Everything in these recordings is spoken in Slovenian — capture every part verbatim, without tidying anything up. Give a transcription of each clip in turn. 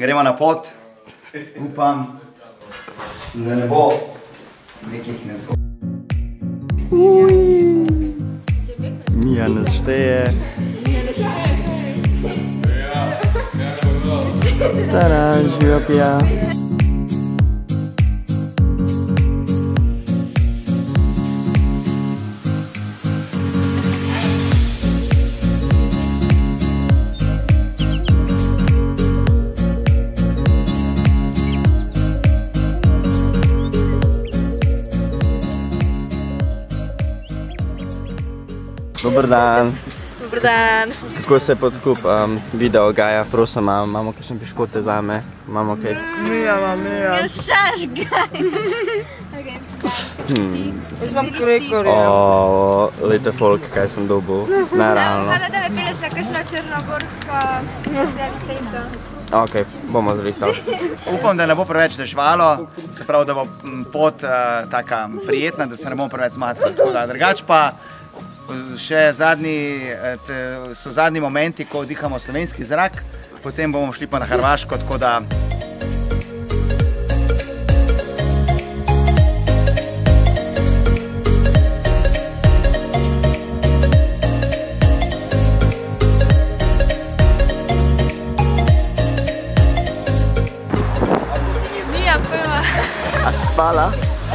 gremo na pot. Upam, da ne bo nekih nezgod. Mija nas šteje. Tara, živa pija. Dobar dan. Dobar dan. Kako se podkup um, video gaja, prosim, imamo kakšne piškote zame? Imamo kaj? Mijava, mijava. Ja, šaš gaj. Jaz vam korekorja. O, lejte folk, kaj sem dobil. Nerealno. Hvala, da me peleš na kakšno črnogorsko specialiteto. Ok, bomo zrihtali. Upam, da ne bo preveč dežvalo, se pravi, da bo pot taka prijetna, da se ne bomo preveč zmatkali. Drugač pa še zadnji, so zadnji momenti, ko dihamo slovenski zrak, potem bomo šli pa na Hrvaško, tako da... Nija prva. A si spala?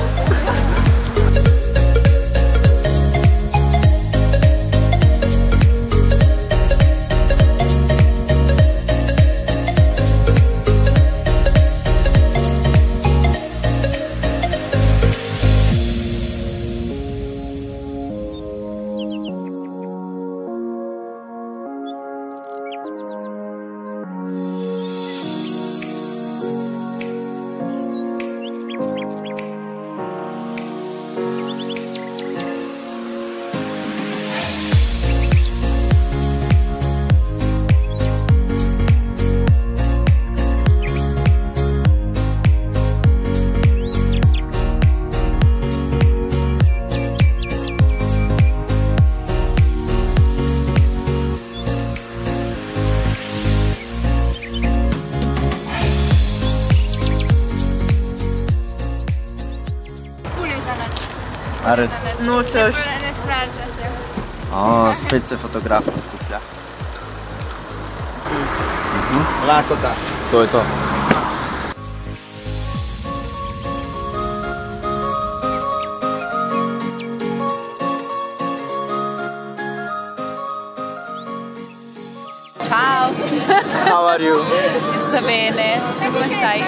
A res? Nočeš. Ne spravlja se. O, spet se fotograf kuplja. Lakota. To je to. Ciao. How are you? Sto bene. Tu come stai?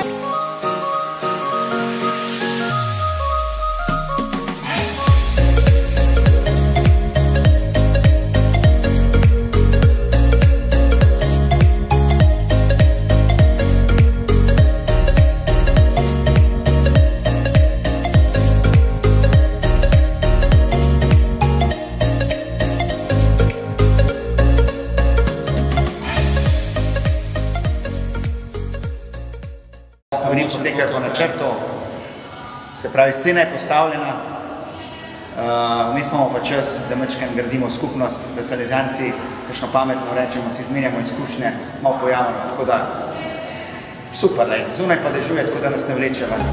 Stvari potekajo po načrtu, se pravi, scena je postavljena, vmes imamo pa čas, da majčkeno gradimo skupnost, da Salesianci kakšno pametno rečemo, si izmenjamo izkušnje, malo pojavimo, tako da super, lej, zunaj pa dežuje, tako da nas ne vleče ven.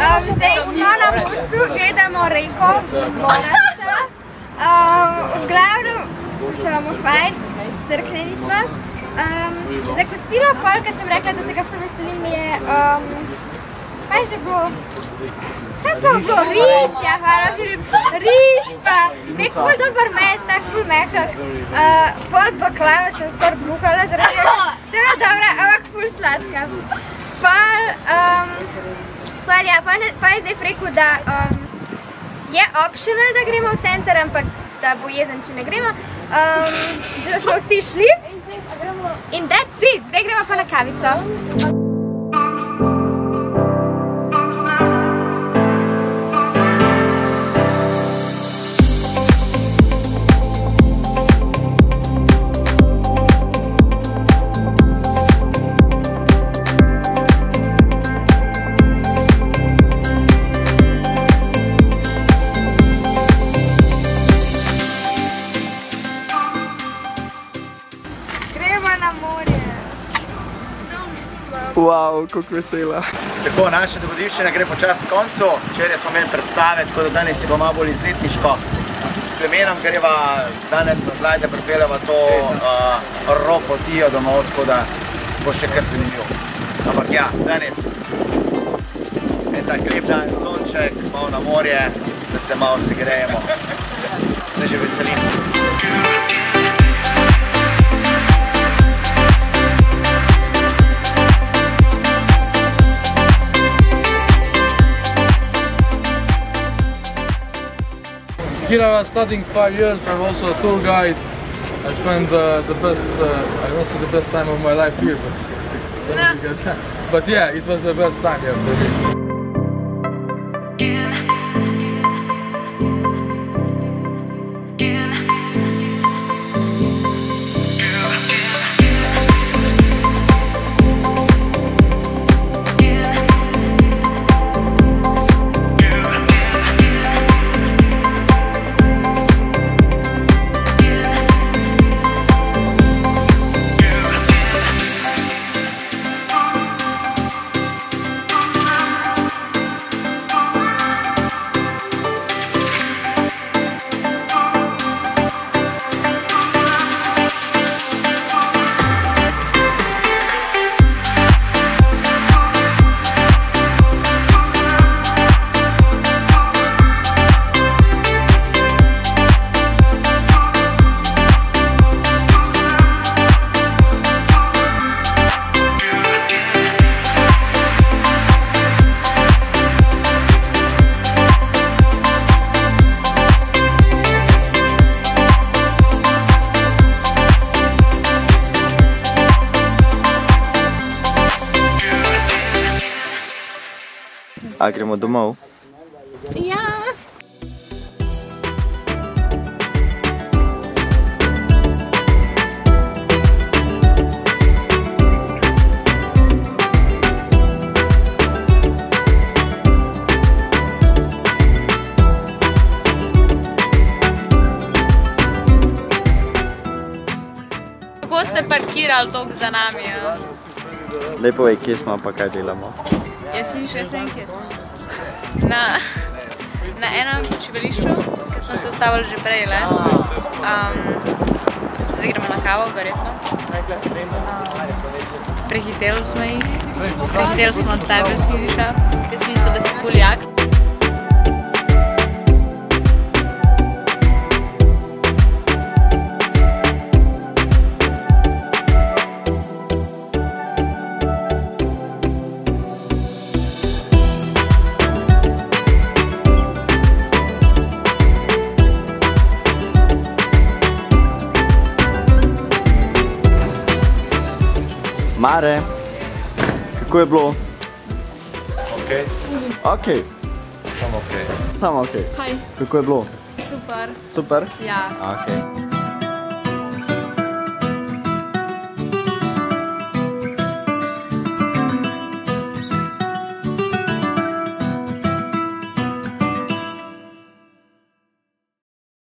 Zdaj smo na mostu, gledamo reko, Boštjana. V glavnem, še imamo fajn, crkneni smo. Za kosilo pol, ko sem rekla, da se ga ful veselim, je... Kaj je že bilo? Kaj smo bilo? Riž, ja, hvala Filip. Riž pa, nek ful dober mes, tak ful mehak. Pol baklava sem skor bruhala zaradi tega. Vse dobra, ampak ful sladka. Pol, pol ja, pa je zdaj rekel, da je optional, da gremo v center, ampak da bo jezen, če ne gremo. Zdaj smo vsi šli. In that's it, zdaj gremo pa na kavico. Wow, kako vesela. Tako, naša dogodivščina gre počasi koncu. Včeraj smo imeli predstave, tako da danes je bo malo bolj izletniško. S Klemenom greva danes nazaj, da pripeljava to ropotijo domov, tako da bo še kar zanimivo. Ampak ja, danes je tak lep dan, sonček, malo na morje, da se malo segrejemo. Se že veselim. Here I was studying five years. I'm also a tour guide. I spent uh, the best, uh, I don't say the best time of my life here, but no. But yeah, it was the best time yeah, for me. A gremo domov? Ja. Kako ste parkirali toliko za nami? Ja? Lepo je, kje smo, pa kaj delamo? Jaz Siniša, jaz vem, kje smo. Na, na enem počivališču, ki smo se ustavili že prej, le. Um, zdaj gremo na kavo, verjetno. Prehiteli smo jih. Prehiteli smo od tebe, Siniša, ker si mislil, da si kuljak. Mare, kako je bilo? Okej. Okej. Samo okej. Samo okej. Kaj? Kako je bilo? Super. Super? Ja. Okej.